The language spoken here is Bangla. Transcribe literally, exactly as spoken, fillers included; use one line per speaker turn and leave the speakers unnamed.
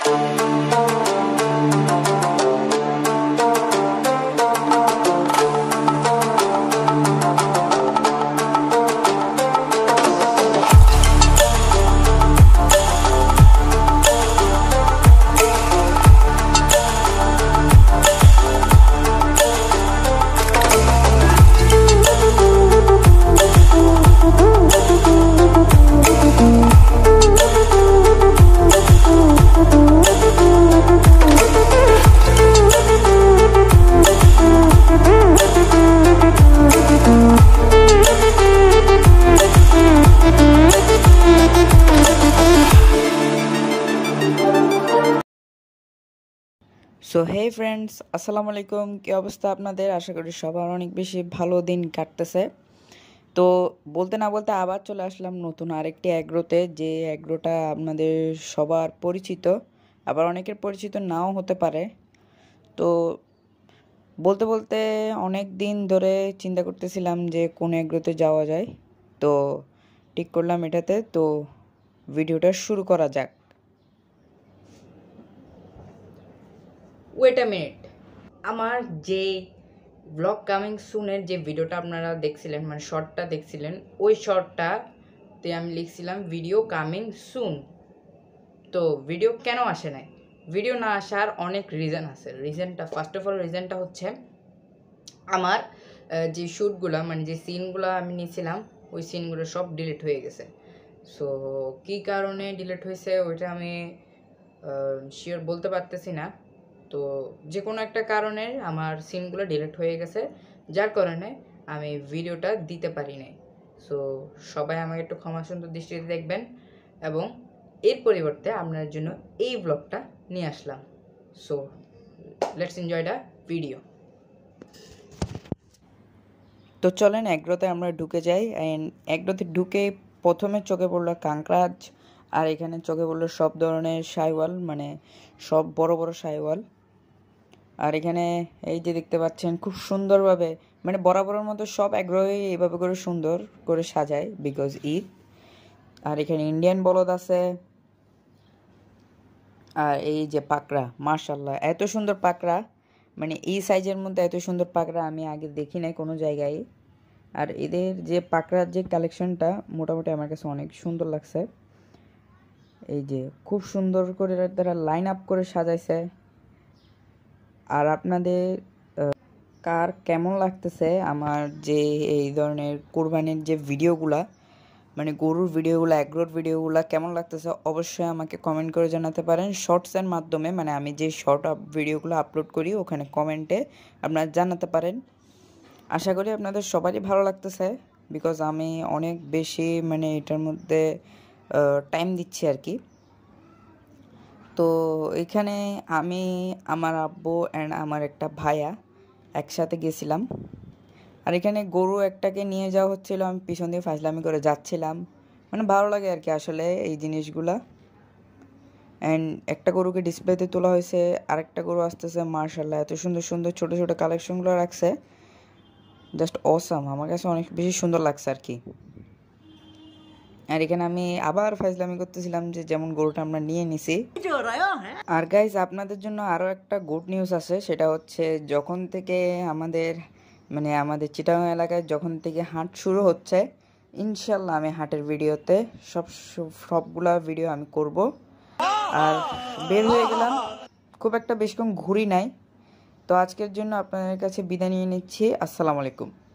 সো হে ফ্রেন্ডস, আসসালামু আলাইকুম। কি অবস্থা আপনাদের? আশা করি সবার অনেক বেশি ভালো দিন কাটতেছে। তো বলতে না বলতে আবার চলে আসলাম নতুন আরেকটি অ্যাগ্রোতে, যে অ্যাগ্রোটা আপনাদের সবার পরিচিত, আবার অনেকের পরিচিত নাও হতে পারে। তো বলতে বলতে অনেক দিন ধরে চিন্তা করতেছিলাম যে কোন অ্যাগ্রোতে যাওয়া যায়, তো ঠিক করলাম এটাতে। তো ভিডিওটা শুরু করা যাক। ওয়েট আ মিনিট, আমার যে ব্লগ কামিং সুনের যে ভিডিওটা আপনারা দেখছিলেন, মানে শর্টটা দেখছিলেন, ওই শর্টটাতে আমি লিখছিলাম ভিডিও কামিং সুন। তো ভিডিও কেন আসে নাই? ভিডিও না আসার অনেক রিজন আছে। রিজনটা ফার্স্ট অফ অল রিজনটা হচ্ছে আমার যে শ্যুটগুলো, মানে যে সিনগুলো আমি নিয়েছিলাম, ওই সিনগুলো সব ডিলিট হয়ে গেছে। সো কী কারণে ডিলিট হয়েছে ওইটা আমি শিওর বলতে পারতেছি না। তো যে কোনো একটা কারণে আমার সিনগুলো ডিলিট হয়ে গেছে, যার কারণে আমি ভিডিওটা দিতে পারি নাই। সো সবাই আমাকে একটু ক্ষমা সুন্দর দৃষ্টিতে দেখবেন, এবং এর পরিবর্তে আপনার জন্য এই ব্লগটা নিয়ে আসলাম। So let's enjoy the video. তো চলেন অ্যাগ্রোতে আমরা ঢুকে যাই। অ্যান্ড অ্যাগ্রোতে ঢুকে প্রথমে চোখে পড়লো কাঁকড়াজ, আর এখানে চোখে পড়লো সব ধরনের শাইওয়াল, মানে সব বড় বড় শাইওয়াল। আর এখানে এই যে দেখতে পাচ্ছেন খুব সুন্দরভাবে, মানে বরাবরের মতো সব অ্যাগ্রোই এভাবে করে সুন্দর করে সাজায়, বিকজ ঈদ। আর এখানে ইন্ডিয়ান বলদ আছে, আর এই যে পাকড়া, মাশাল্লাহ এত সুন্দর পাকড়া, মানে এই সাইজের মধ্যে এত সুন্দর পাকড়া আমি আগে দেখি নাই কোনো জায়গায়। আর এদের যে পাকড়ার যে কালেকশনটা মোটামুটি আমার কাছে অনেক সুন্দর লাগছে। এই যে খুব সুন্দর করে তারা লাইন আপ করে সাজাইছে। আর আপনাদের কার কেমন লাগতেছে আমার যে এই ধরনের কোরবানির যে ভিডিওগুলা, মানে গরুর ভিডিওগুলো, অ্যাগ্রোর ভিডিওগুলো কেমন লাগতেছে অবশ্যই আমাকে কমেন্ট করে জানাতে পারেন শর্টসের মাধ্যমে। মানে আমি যে শর্ট আপ ভিডিওগুলো আপলোড করি ওখানে কমেন্টে আপনারা জানাতে পারেন। আশা করি আপনাদের সবারই ভালো লাগতেছে, বিকজ আমি অনেক বেশি মানে এটার মধ্যে টাইম দিচ্ছি আর কি। তো এখানে আমি, আমার আব্বু অ্যান্ড আমার একটা ভাইয়া একসাথে গেছিলাম। আর এখানে গরু একটাকে নিয়ে যাওয়া হচ্ছিল, আমি পিছন দিয়ে ফাজলামি করে যাচ্ছিলাম, মানে ভালো লাগে আর কি আসলে এই জিনিসগুলা। অ্যান্ড একটা গরুকে ডিসপ্লেতে তোলা হয়েছে, আরেকটা গরু আসতেছে, মার্শাল্লাহ এত সুন্দর সুন্দর ছোটো ছোটো কালেকশনগুলো রাখছে, জাস্ট অসাম, আমার কাছে অনেক বেশি সুন্দর লাগছে আর কি। আর এখানে আমি আবার ফাজলামি করতেছিলাম যে যেমন গরুটা আমরা নিয়ে নিছি। আর গাইজ আপনাদের জন্য আরও একটা গুড নিউজ আছে, সেটা হচ্ছে যখন থেকে আমাদের মানে আমাদের চিটাগাং এলাকায় যখন থেকে হাট শুরু হচ্ছে, ইনশাল্লাহ আমি হাটের ভিডিওতে সব সবগুলা ভিডিও আমি করব। আর বের হয়ে গেলাম, খুব একটা বেশিক্ষণ ঘুরি নাই। তো আজকের জন্য আপনাদের কাছে বিদায় নিয়ে নিচ্ছি। আসসালামু আলাইকুম।